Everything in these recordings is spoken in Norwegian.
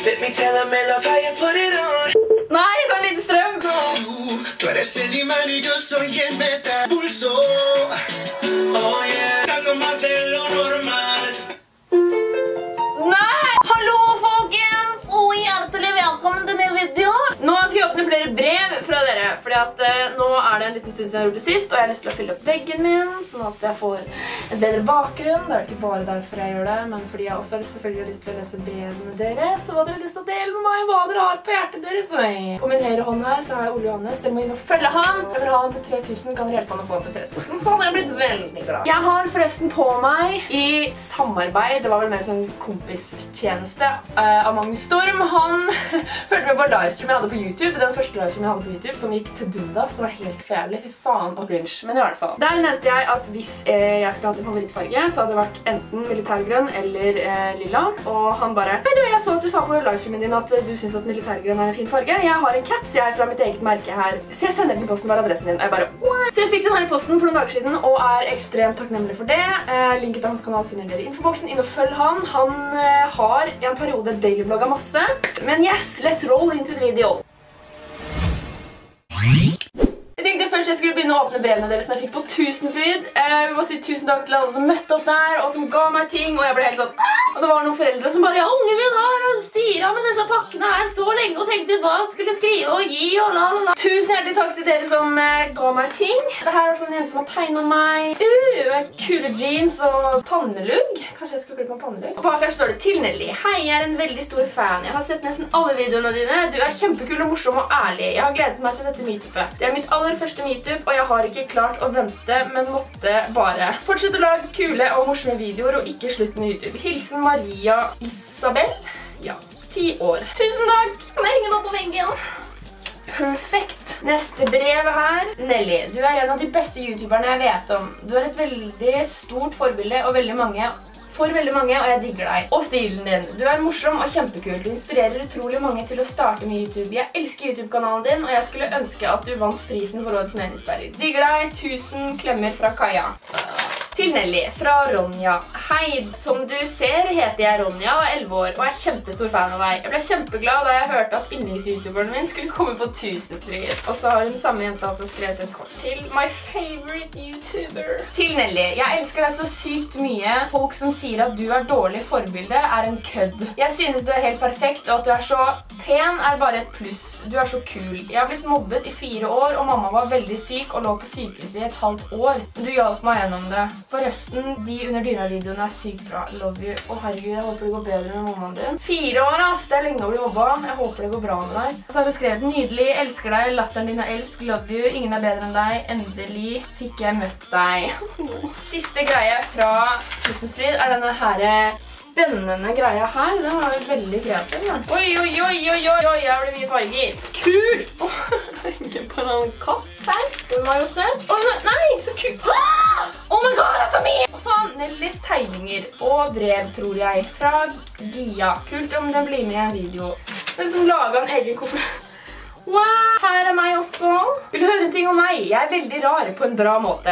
Let me tell them I love how you put it on. Nei, så en liten strøm. Tú eres el imán y yo soy el metapulso. Oh yeah, algo más de lo normal. Nei! Hallo, folkens! Og hjertelig velkommen til min video. Nå skal jeg åpne flere brev fra dere, fordi at nå er det en liten stund siden jeg har gjort det sist, og jeg har lyst til å fylle opp veggen min, sånn at jeg får en bedre bakgrunn. Det er ikke bare derfor jeg gjør det, men fordi jeg også har selvfølgelig lyst til å lese brevene deres, så hva dere har lyst til å dele med meg, hva dere har på hjertet deres. På min høyre hånd her så har jeg Ole Johannes. Dere må inn og følge han. Jeg vil ha han til 3000, kan dere hjelpe han å få han til 3000? Så hadde jeg blitt veldig glad. Jeg har forresten på meg i samarbeid, det var vel mer som en kompistjeneste av Magnus Storm. Han følte meg på en livestream jeg hadde på YouTube, den første livestream jeg hadde på YouTube, som gikk til dundas. Det var helt fælig, fy faen og cringe, men i hvert fall. Der nevnte jeg at hvis jeg skulle hatt en favorittfarge, så hadde det vært enten militærgrønn eller lilla. Og han bare, hei du, jeg så at du sa på livestreamen din at du synes at militærgrønn er en fin farge. Jeg har en caps, jeg er fra mitt eget merke her. Så jeg sender den i posten, bare adressen din. Jeg bare, what? Så jeg fikk den her i posten for noen dager siden, og er ekstremt takknemlig for det. Linket til hans kanal finner dere i infoboksen. Inn og følg han. Han har i en periode dailyvlogget masse. Men yes, let's roll into the video. Jeg tenkte først jeg skulle begynne å åpne brevene deres når jeg fikk på Tusenfryd. Vi må si tusen takk til alle som møtte opp der, og som ga meg ting, og jeg ble helt sånn og det var noen foreldre som bare, ja, ungen min har styret med disse pakkene her så lenge, og tenkte hva skulle skrive og gi, og la la la. Tusen hjertelig takk til dere som ga meg ting. Dette her er en som har tegnet meg. Kule jeans og pannelugg. Kanskje jeg skal klippe meg pannelugg. Og bak her står det til Nelly. Hei, jeg er en veldig stor fan. Jeg har sett nesten alle videoene dine. Du er kjempekul og morsom og ærlig. Jeg har gledet meg til dette meetupet. Det er mitt aller første meetup, og jeg har ikke klart å vente, men måtte bare fortsette å lage kule og morsomme videoer, og ikke slutt med YouTube. Hilsen Maria Isabel. Ja, 10 år. Tusen takk! Kan jeg henge den opp på veggen? Perfekt. Neste brev her. Nelly, du er en av de beste youtuberne jeg vet om. Du er et veldig stort forbilde og veldig mange, og jeg digger deg. Og stilen din. Du er morsom og kjempekul. Du inspirerer utrolig mange til å starte med YouTube. Jeg elsker YouTube-kanalen din, og jeg skulle ønske at du vant prisen for årets meningsbærer. Digger deg. 1000 klemmer fra Kaja. Til Nelly, fra Ronja. Hei, som du ser heter jeg Ronja og er 11 år, og er kjempestor fan av deg. Jeg ble kjempeglad da jeg hørte at yndlings-youtuberen min skulle komme på Tusenfryd. Og så har den samme jenta også skrevet en kort til my favorite YouTuber. Til Nelly, jeg elsker deg så sykt mye. Folk som sier at du er dårlig forbilde er en kødd. Jeg synes du er helt perfekt, og at du er så pen er bare et pluss. Du er så kul. Jeg har blitt mobbet i 4 år, og mamma var veldig syk og lå på sykehuset i et halvt år. Du hjalp meg gjennom det. Forresten, de under dyra-videoene er sykt bra. Love you. Å herregud, jeg håper det går bedre med mammaen din. 4 år, ass. Det er lenge å bli mobba. Jeg håper det går bra med deg. Så har jeg skrevet nydelig, elsker deg, latteren din er elsk, love you, ingen er bedre enn deg, endelig fikk jeg møtt deg. Siste greie fra Tusenfryd er denne her spennende greia her. Den var jo veldig kreativ. Ja. Oi, oi, oi, oi, oi, oi, her blir mye farger. Kul! Herregud, på en katt her. Den var jo søt. Nei, så kul! Oh my god, dette er mye! Hva faen? Nellys tegninger og brev, tror jeg, fra Gia. Kult om den blir med i en video. Den som laget en egen koffert. Wow, her er meg også. Vil du høre en ting om meg? Jeg er veldig rar på en bra måte,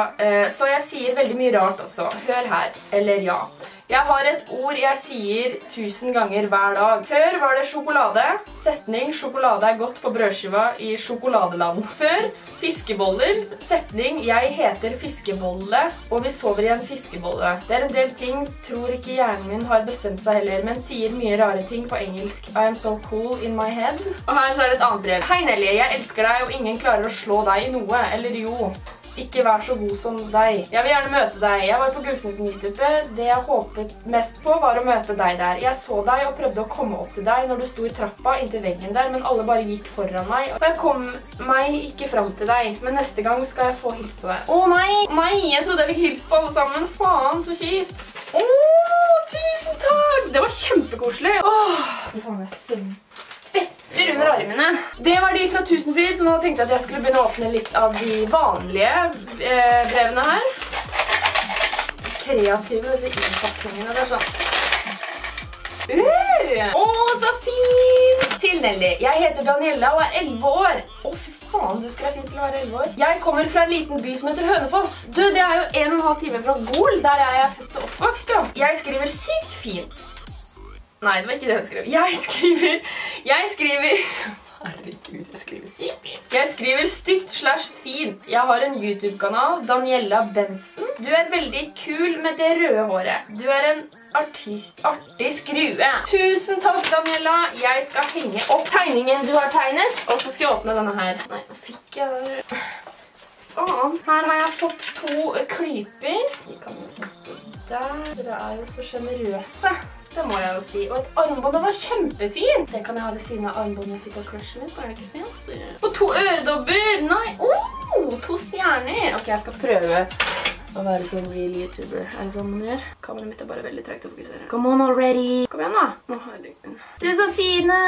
så jeg sier veldig mye rart også. Hør her, eller ja. Jeg har et ord jeg sier 1000 ganger hver dag. Før var det sjokolade. Setning, sjokolade er godt på brødskiva i sjokoladeland. Før, fiskeboller. Setning, jeg heter fiskebolle, og vi sover i en fiskebolle. Det er en del ting, tror ikke hjernen min har bestemt seg heller, men sier mye rare ting på engelsk. I am so cool in my head. Og her så er det et annet brev. Hei Nelly, jeg elsker deg, og ingen klarer å slå deg i noe, eller jo. Ikke vær så god som deg. Jeg vil gjerne møte deg. Jeg var på Gullsnutt-meetupet. Det jeg håpet mest på var å møte deg der. Jeg så deg og prøvde å komme opp til deg når du sto i trappa inntil veggen der, men alle bare gikk foran meg. Og jeg kom meg ikke fram til deg, men neste gang skal jeg få hilse på deg. Å nei, jeg trodde jeg fikk hilse på alle sammen. Faen, så kjipt. Tusen takk! Det var kjempekoselig. Fy faen, jeg svetter under armene. Det var de fra Tusenfryd, så nå tenkte jeg at jeg skulle begynne å åpne litt av de vanlige brevene her. Kreative, disse innpakningene. Det er sånn. Så fin! Til Nelly. Jeg heter Daniela og er 11 år. Fy faen, du skal være fint til å være 11 år. Jeg kommer fra en liten by som heter Hønefoss. Du, det er jo 1,5 time fra Gol, der er jeg født og oppvokst, ja. Jeg skriver sykt fint. Nei, det var ikke det hun skrev. Jeg skriver herregud, jeg skriver sykt. Jeg skriver stygt/fint. Jeg har en YouTube-kanal, Daniela Benson. Du er veldig kul med det røde håret. Du er en artig skrue. Tusen takk, Daniela. Jeg skal henge opp tegningen du har tegnet, og så skal jeg åpne denne her. Nei, nå fikk jeg det. Faen. Her har jeg fått 2 klyper. Vi kan jo stå der. Dere er jo så generøse. Det må jeg jo si. Og et armbånd, det var kjempefint. Det kan jeg ha ved siden av armbåndet jeg fikk av crushen min. Er det ikke fint? Og 2 øredobber. Nei, 2 stjerner. Ok, jeg skal prøve å være sånn real YouTuber. Er det sånn man gjør? Kameraet mitt er bare veldig trekt å fokusere. Come on already. Kom igjen da. Nå herregud. De er så fine.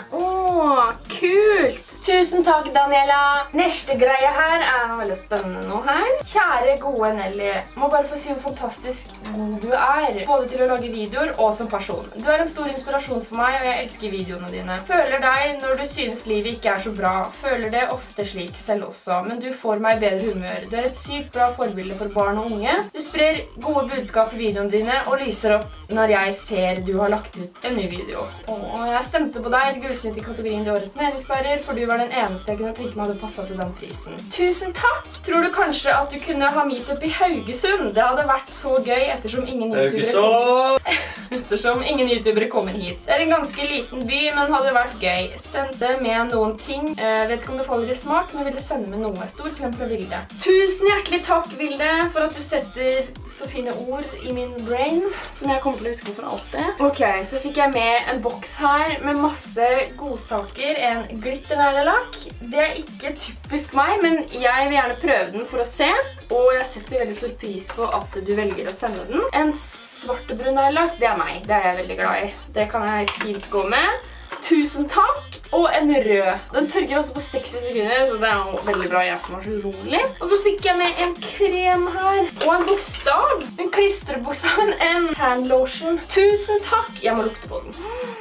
Kult. Tusen takk, Daniela. Neste greie her er noe veldig spennende nå her. Kjære gode Nelly, må bare få si hvor fantastisk god du er, både til å lage videoer og som person. Du er en stor inspirasjon for meg, og jeg elsker videoene dine. Føler deg når du synes livet ikke er så bra. Føler det ofte slik selv også, men du får meg i bedre humør. Du er et sykt bra forbilde for barn og unge. Du sprer gode budskap i videoene dine og lyser opp når jeg ser du har lagt ut en ny video. Og jeg stemte på deg et gullsnitt i kategorien til årets meningsbærer, for du var den eneste jeg kunne tenke meg hadde passet til den prisen. Tusen takk! Tror du kanskje at du kunne ha meetup i Haugesund? Det hadde vært så gøy ettersom ingen YouTubere kommer hit. Det er en ganske liten by, men hadde vært gøy. Sendte med noen ting. Vet ikke om det faller i smak, men ville sende med noe. Stor klem fra Vilde. Tusen hjertelig takk, Vilde, for at du setter så fine ord i min brain, som jeg kommer til å huske for alltid. Ok, så fikk jeg med en boks her med masse godsaker, en glitterneglelakk. Det er ikke typisk meg, men jeg vil gjerne prøve den for å se, og jeg setter veldig stor pris på at du velger å sende den. En svartebrun neglelakk, det er meg. Det er jeg veldig glad i. Det kan jeg fint gå med. Tusen takk! Og en rød. Den tørker også på 60 sekunder, så det er noe veldig bra, jeg som er så rolig. Og så fikk jeg med en krem her, og en bokstav. En klistrebokstav, en handlotion. Tusen takk! Jeg må lukte på den.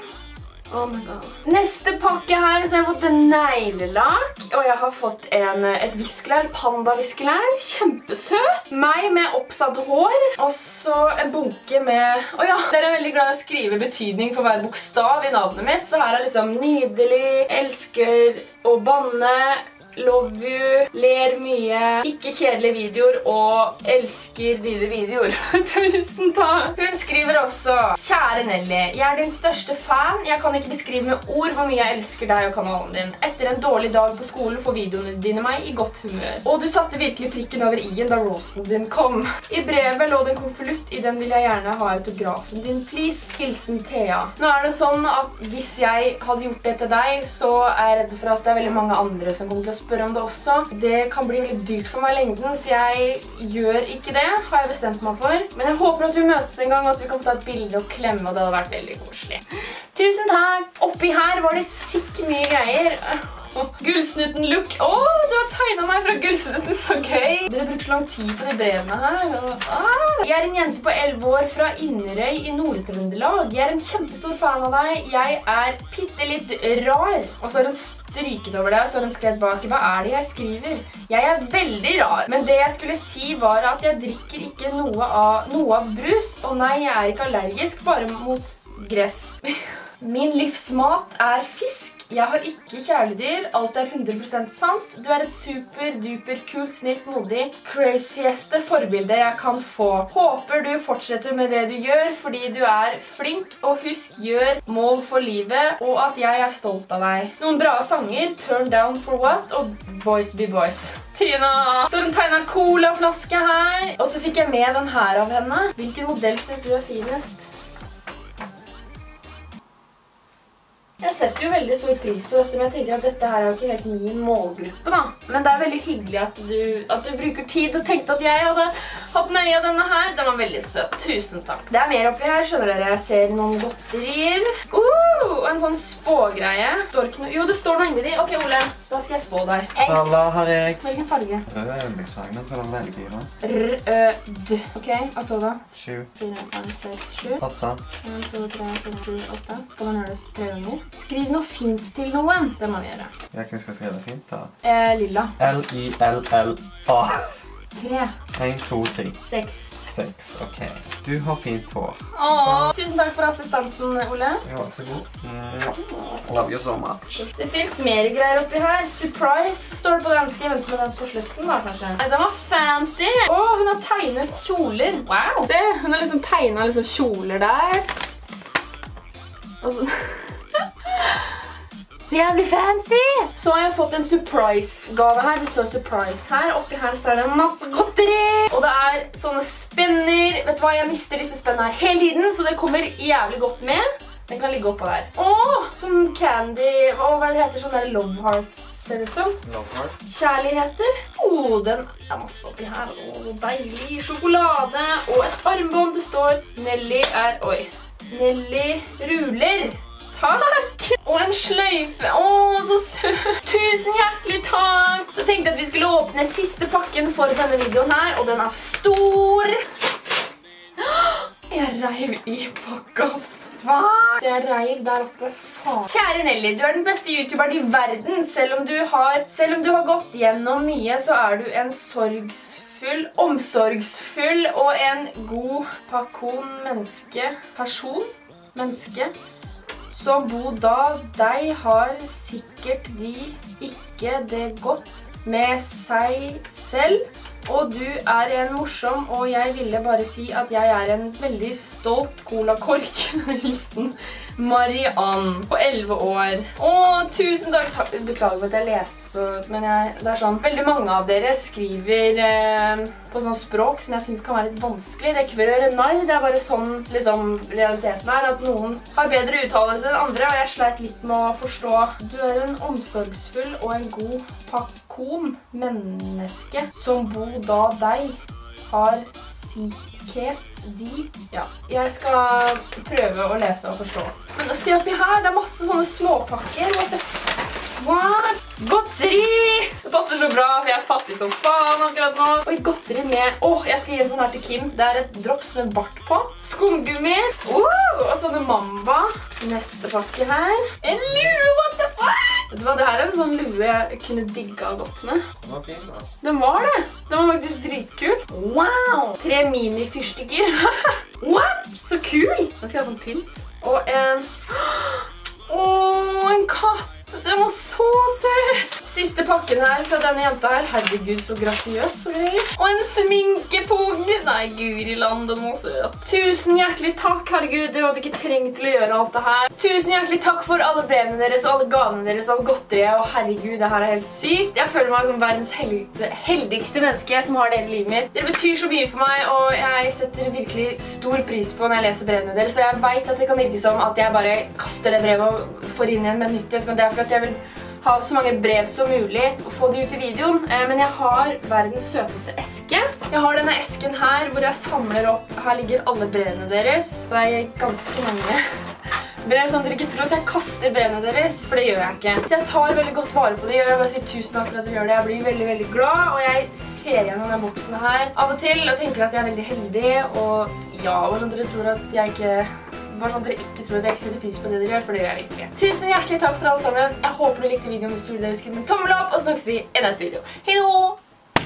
Oh my god. Neste pakke her, så jeg har fått en neglelakk, og jeg har fått et viskelær, panda-viskelær, kjempesøt. Meg med oppsatt hår, og så en bunke med, dere er veldig glad i å skrive betydning for hver bokstav i navnet mitt, så her er liksom nydelig, elsker å banne, love you, ler mye, ikke kjedelige videoer og elsker dine videoer. Tusen takk! Hun skriver også: Kjære Nelly, jeg er din største fan. Jeg kan ikke beskrive med ord hvor mye jeg elsker deg og kanalen din. Etter en dårlig dag på skolen får videoene dine meg i godt humør. Og du satte virkelig prikken over i-en da rosen din kom. I brevet lå det en konvolutt, i den vil jeg gjerne ha autografen din, please. Hilsen Thea. Nå er det sånn at hvis jeg hadde gjort det til deg, så er jeg redd for at det er veldig mange andre som kommer til å spørre om det også. Det kan bli veldig dyrt for meg i lengden, så jeg gjør ikke det, har jeg bestemt meg for. Men jeg håper at vi møtes en gang, og at vi kan ta et bilde og klemme, og det hadde vært veldig koselig. Tusen takk! Oppi her var det sikkert mye greier. Gullsnutten look. Du har tegnet meg fra Gullsnutten, så gøy. Dere bruker så lang tid på de brevene her. Jeg er en jente på 11 år fra Inderøy i Nord-Trøndelag. Jeg er en kjempestor fan av deg. Jeg er litt rar. Og så har hun stryket over det, så har hun skrevet bak: hva er det jeg skriver? Jeg er veldig rar. Men det jeg skulle si var at jeg drikker ikke noe av brus. Og nei, jeg er ikke allergisk, bare mot gress. Min livsmat er fisk. Jeg har ikke kjæledyr, alt er 100% sant. Du er et super-duper, kult, snilt, modig, crazieste forbilde jeg kan få. Håper du fortsetter med det du gjør, fordi du er flink, og husk, gjør mål for livet, og at jeg er stolt av deg. Noen bra sanger, Turn Down for What, og Boys Be Boys. Tina! Så hun tegnet en colaflaske her, og så fikk jeg med den her av henne. Hvilken modell synes du er finest? Jeg setter jo veldig stor pris på dette, men jeg tenker at dette her er jo ikke helt min målgruppe da. Men det er veldig hyggelig at du bruker tid og tenkte at jeg hadde hatt nøye av denne her. Den var veldig søt. Tusen takk. Det er mer oppi her, skjønner dere. Jeg ser noen godterier. En sånn spågreie. Jo, det står noe inni de. Ok, Ole, da skal jeg spå deg. Hei. Halla, her er jeg. Hvilken farge? Rød øyeblikksfargen, så den velger jeg da. Rød. Ok, hva så da? 7. 4, 5, 6, 7. 8. 1, 2, 3, 4, 7, 8. Skal man gjøre det flere ganger? Skriv noe fint til noen. Det må vi gjøre. Jeg skal skrive fint da. Lilla. L-I-L-L-A. 3. 1, 2, 3. 6. 6, ok. Du har fint hår. Åh, tusen takk for assistansen, Ole. Ja, vær så god. Love you so much. Det finnes mer greier oppi her. Surprise står det på den. Skal jeg vente med den på slutten da, kanskje? Nei, den var fancy. Åh, hun har tegnet kjoler. Wow. Se, hun har liksom tegnet liksom kjoler der. Og så... Så jævlig fancy! Så har jeg fått en surprise-gave her. Det står surprise her. Oppi her så er det masse godteri. Og det er sånne spenner. Vet du hva, jeg mister disse spennene her hele tiden, så det kommer jævlig godt med. Den kan ligge oppå der. Åh, sånn candy. Hva er det heter? Sånn der love hearts ser det ut som. Love heart. Kjærligheter. Den er masse oppi her. Åh, deilig sjokolade. Og et armbånd. Det står Nelly er... Oi. Nelly ruler. Takk! Og en sløyfe. Åh, så søt. Tusen hjertelig takk. Så tenkte jeg at vi skulle åpne siste pakken for denne videoen her, og den er stor. Jeg reiv i pakka. Hva? Jeg reiv der oppe. Faen. Kjære Nelly, du er den beste YouTuberen i verden. Selv om du har gått gjennom mye, så er du en omsorgsfull og en god menneske. Så bo da, deg har sikkert de ikke det godt med seg selv, og du er en morsom, og jeg ville bare si at jeg er en veldig stolt colakork. Hilsen Mariann på 11 år. Åh, tusen takk. Beklager at jeg leste så, men det er sånn, veldig mange av dere skriver på sånn språk som jeg synes kan være litt vanskelig. Det er ikke for å gjøre narr, det er bare sånn liksom, realiteten er, at noen har bedre uttalelse enn andre, og jeg sleit litt med å forstå. Du er en omsorgsfull og en god pakon menneske, som bo da deg har sikkert de. Ja, jeg skal prøve å lese og forstå. Men se oppi her, det er masse sånne småpakker. What? Godteri! Det passer så bra, for jeg er fattig som faen akkurat nå. Og godteri med... Åh, jeg skal gi en sånn her til Kim. Det er et drops med bart på. Skumgummi. Og sånne mamba. Neste pakke her. En lue, what the fuck? Vet du hva, det her er en sånn lue jeg kunne digga godt med. Den var fin da. Den var det. Den var faktisk dritkul. Wow! 3 mini-fyrstikker. What? Så kul! Den skal ha sånn pynt. Og en... Åh, en katt! Den var så søt! Siste pakken her fra denne jenta her. Herregud, så grasiøs og greier. Og en sminkepung! Nei, gud i land, den var søt. Tusen hjertelig takk, herregud. Dere hadde ikke trengt til å gjøre alt det her. Tusen hjertelig takk for alle brevene deres, og alle gavene deres, og alle godteriet. Og herregud, det her er helt sykt. Jeg føler meg som verdens heldigste menneske som har dere i livet mitt. Dere betyr så mye for meg, og jeg setter virkelig stor pris på når jeg leser brevene deres. Så jeg vet at det kan virke som at jeg bare kaster det brevet og får inn igjen med nyttighet, men det er for at jeg vil ha så mange brev som mulig og få de ut i videoen. Men jeg har verdens søteste eske. Jeg har denne esken her hvor jeg samler opp. Her ligger alle brevene deres. Det er ganske mange brev, sånn at dere ikke tror at jeg kaster brevene deres, for det gjør jeg ikke. Så jeg tar veldig godt vare på det. Jeg vil bare si tusen takk for at dere gjør det. Jeg blir veldig, veldig glad, og jeg ser gjennom den boksen her av og til og tenker at jeg er veldig heldig, og ja, bare sånn at dere tror at jeg ikke... Bare sånn at dere ikke tror at jeg ikke setter pris på det dere gjør, for det gjør jeg virkelig. Tusen hjertelig takk for alle sammen. Jeg håper du likte videoen hvis du gjorde det. Husk en tommel opp, og så snakkes vi i neste video. Hei då!